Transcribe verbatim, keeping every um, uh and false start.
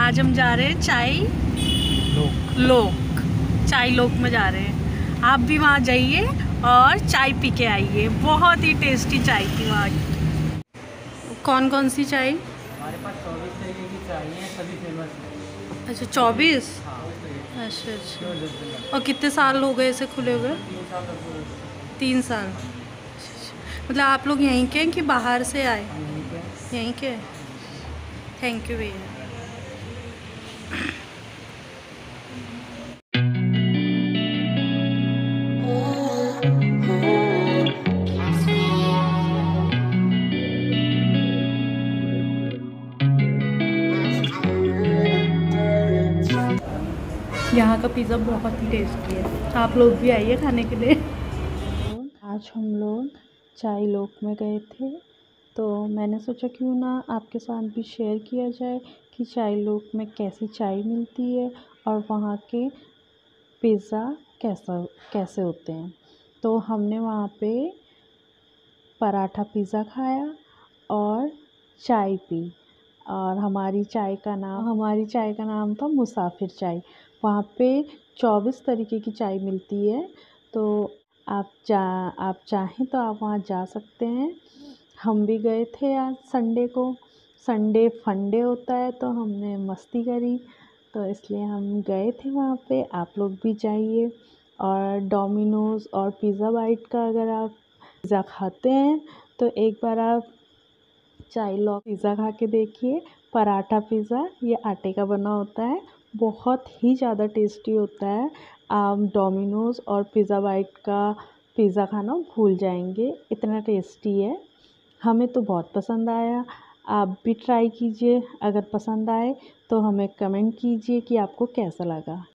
आज हम जा रहे हैं चाय लोक लोक चाय लोक में जा रहे हैं। आप भी वहाँ जाइए और चाय पी के आइए। बहुत ही टेस्टी चाय थी वहाँ की। कौन कौन सी चाय? हमारे पास चौबीस तरीके की चाय है, सभी फेमस है। अच्छा चौबीस। हाँ, अच्छा अच्छा। और कितने साल हो गए इसे खुले हुए? तीन साल तक हो। तीन साल। मतलब आप लोग यहीं के हैं कि बाहर से आए? यहीं पे यहीं के। थैंक यू भैया। यहाँ का पिज़्ज़ा बहुत ही टेस्टी है, आप लोग भी आइए खाने के लिए। आज हम लोग चाय लोक में गए थे, तो मैंने सोचा क्यों ना आपके साथ भी शेयर किया जाए कि चाय लोक में कैसी चाय मिलती है और वहाँ के पिज़्ज़ा कैसा कैसे होते हैं। तो हमने वहाँ पे पराठा पिज़्ज़ा खाया और चाय पी, और हमारी चाय का नाम हमारी चाय का नाम था मुसाफिर चाय। वहाँ पे चौबीस तरीके की चाय मिलती है, तो आप जा आप चाहें तो आप वहाँ जा सकते हैं। हम भी गए थे आज संडे को। संडे फंडे होता है तो हमने मस्ती करी, तो इसलिए हम गए थे वहाँ पे। आप लोग भी जाइए। और डोमिनोज़ और पिज़्ज़ा बाइट का अगर आप पिज़्ज़ा खाते हैं तो एक बार आप चाय लोक पिज़्ज़ा खा के देखिए। पराठा पिज़्ज़ा ये आटे का बना होता है, बहुत ही ज़्यादा टेस्टी होता है। आप डोमिनोज़ और पिज़्ज़ा बाइट का पिज़्ज़ा खाना भूल जाएंगे, इतना टेस्टी है। हमें तो बहुत पसंद आया। आप भी ट्राई कीजिए। अगर पसंद आए तो हमें कमेंट कीजिए कि आपको कैसा लगा।